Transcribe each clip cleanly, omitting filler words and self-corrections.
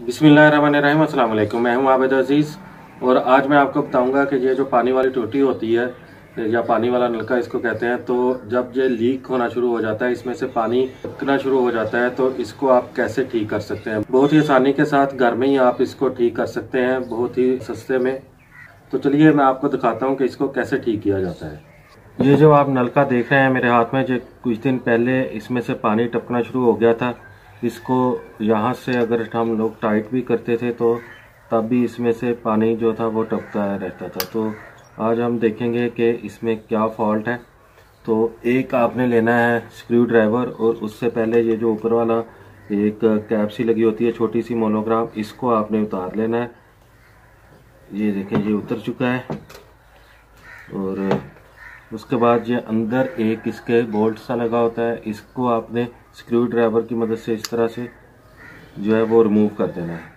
बिस्मिल्लाहिर्रहमानिर्रहीम। अस्सलाम वालेकुम। मैं हूं आबिद अजीज़ और आज मैं आपको बताऊंगा कि ये जो पानी वाली टोटी होती है या पानी वाला नलका इसको कहते हैं, तो जब ये लीक होना शुरू हो जाता है, इसमें से पानी टपकना शुरू हो जाता है, तो इसको आप कैसे ठीक कर सकते हैं। बहुत ही आसानी के साथ घर में ही आप इसको ठीक कर सकते हैं, बहुत ही सस्ते में। तो चलिए मैं आपको दिखाता हूँ कि इसको कैसे ठीक किया जाता है। ये जो आप नलका देख रहे हैं मेरे हाथ में, जो कुछ दिन पहले इसमें से पानी टपकना शुरू हो गया था। इसको यहाँ से अगर हम लोग टाइट भी करते थे तो तब भी इसमें से पानी जो था वो टपकता रहता था। तो आज हम देखेंगे कि इसमें क्या फॉल्ट है। तो एक आपने लेना है स्क्रू ड्राइवर, और उससे पहले ये जो ऊपर वाला एक कैप सी लगी होती है छोटी सी मोनोग्राम, इसको आपने उतार लेना है। ये देखें, ये उतर चुका है। और उसके बाद ये अंदर एक इसके बोल्ट सा लगा होता है, इसको आपने स्क्रू ड्राइवर की मदद से इस तरह से जो है वो रिमूव कर देना है।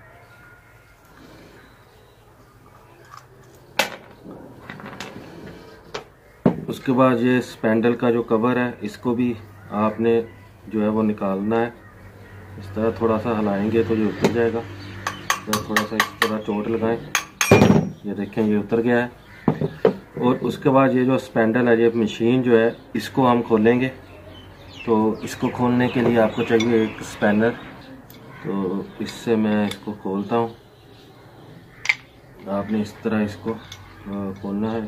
उसके बाद ये स्पैंडल का जो कवर है, इसको भी आपने जो है वो निकालना है। इस तरह थोड़ा सा हिलाएंगे तो ये उतर जाएगा। तो थोड़ा सा इस तरह चोट लगाएं, ये देखें ये उतर गया है। और उसके बाद ये जो स्पैंडल है, ये मशीन जो है, इसको हम खोलेंगे। तो इसको खोलने के लिए आपको चाहिए एक स्पैनर। तो इससे मैं इसको खोलता हूँ। आपने इस तरह इसको खोलना है।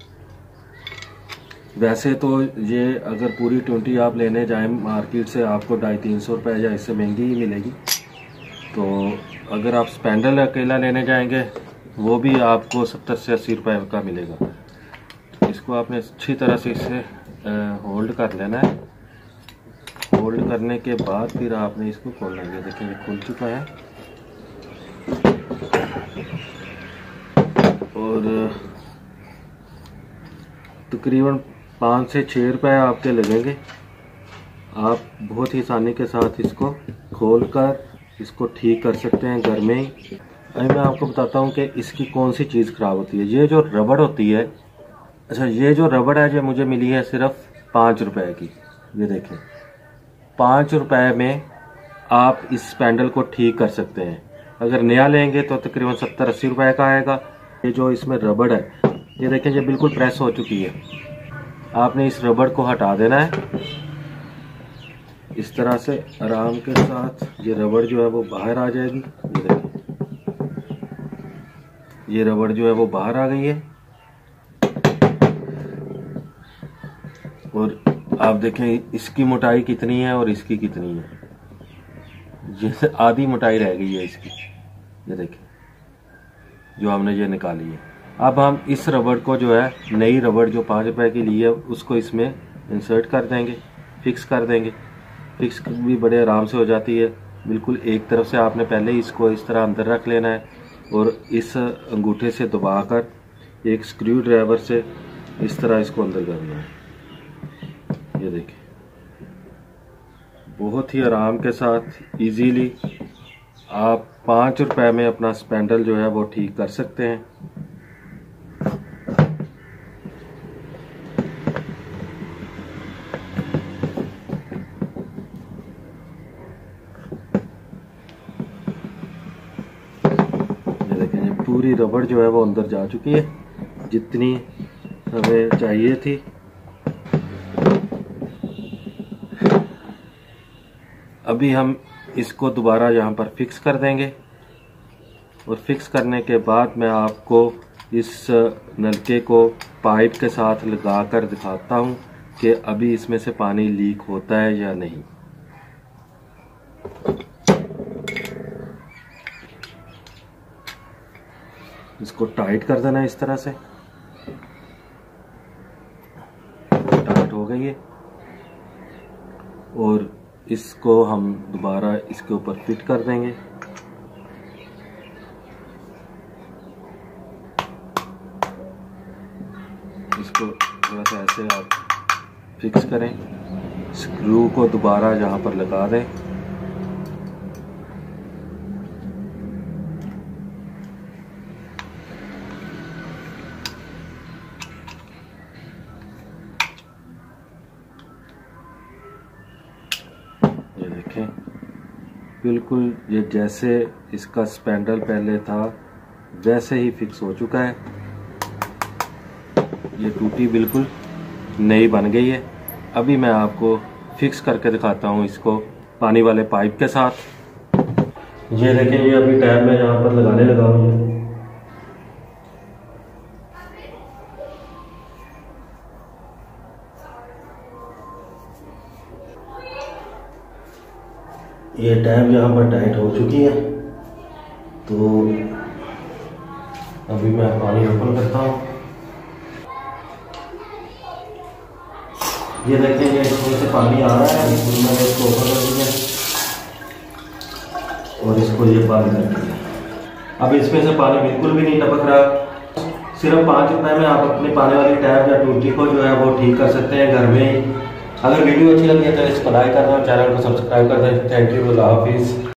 वैसे तो ये अगर पूरी 20 आप लेने जाएं मार्केट से, आपको 250-300 रुपये या इससे महंगी ही मिलेगी। तो अगर आप स्पैंडल अकेला लेने जाएंगे वो भी आपको 70 से 80 रुपये का मिलेगा। इसको आपने अच्छी तरह से इसे होल्ड कर लेना है। होल्ड करने के बाद फिर आपने इसको खोलना है। देखिए ये खुल चुका है। और तकरीबन 5 से 6 रुपये आपके लगेंगे। आप बहुत ही आसानी के साथ इसको खोलकर इसको ठीक कर सकते हैं घर में ही। अभी मैं आपको बताता हूँ कि इसकी कौन सी चीज़ ख़राब होती है। ये जो रबड़ होती है, अच्छा ये जो रबड़ है जो मुझे मिली है सिर्फ 5 रुपए की। ये देखें, 5 रुपए में आप इस स्पैंडल को ठीक कर सकते हैं। अगर नया लेंगे तो तकरीबन 70-80 रुपए का आएगा। ये जो इसमें रबड़ है, ये देखें ये बिल्कुल प्रेस हो चुकी है। आपने इस रबड़ को हटा देना है इस तरह से आराम के साथ। ये रबड़ जो है वो बाहर आ जाएगी। ये देखें, ये रबड़ जो है वो बाहर आ गई है। और आप देखें इसकी मोटाई कितनी है और इसकी कितनी है। जैसे आधी मोटाई रह गई है इसकी। ये देखें जो हमने ये निकाली है। अब हम इस रबड़ को जो है, नई रबड़ जो 5 रुपए की ली है, उसको इसमें इंसर्ट कर देंगे, फिक्स कर देंगे। फिक्स भी बड़े आराम से हो जाती है। बिल्कुल एक तरफ से आपने पहले इसको इस तरह अंदर रख लेना है और इस अंगूठे से दबाकर एक स्क्रू ड्राइवर से इस तरह इसको अंदर करना है। ये देखिए बहुत ही आराम के साथ इजीली आप 5 रुपए में अपना स्पैंडल जो है वो ठीक कर सकते हैं। ये देखिए ये पूरी रबड़ जो है वो अंदर जा चुकी है, जितनी हमें चाहिए थी। अभी हम इसको दोबारा यहाँ पर फिक्स कर देंगे। और फिक्स करने के बाद मैं आपको इस नलके को पाइप के साथ लगाकर दिखाता हूँ कि अभी इसमें से पानी लीक होता है या नहीं। इसको टाइट कर देना है इस तरह से। टाइट हो गई है। और इसको हम दोबारा इसके ऊपर फिट कर देंगे। इसको थोड़ा सा ऐसे आप फिक्स करें, स्क्रू को दोबारा यहाँ पर लगा दें। बिल्कुल ये जैसे इसका स्पैंडल पहले था वैसे ही फिक्स हो चुका है। ये टूटी बिल्कुल नई बन गई है। अभी मैं आपको फिक्स करके दिखाता हूँ इसको पानी वाले पाइप के साथ। ये देखें, ये अभी टैप में यहाँ पर लगाने लगा हूँ। ये टैप यहाँ पर टाइट हो चुकी है, तो अभी मैं पानी ओपन करता हूँ। ये देखें, ये इसमें से पानी आ रहा है। मैंने इसको ओपन कर दिया और इसको ये बंद कर दिया। अब इसमें से पानी बिल्कुल भी नहीं टपक रहा। सिर्फ 5 रुपए में आप अपनी पानी वाली टैप या टूटी को जो है वो ठीक कर सकते हैं घर में ही। अगर वीडियो अच्छी लगी है तो इसको लाइक कर दें, चैनल को सब्सक्राइब कर दें। थैंक यू, अल्लाह हाफिज़।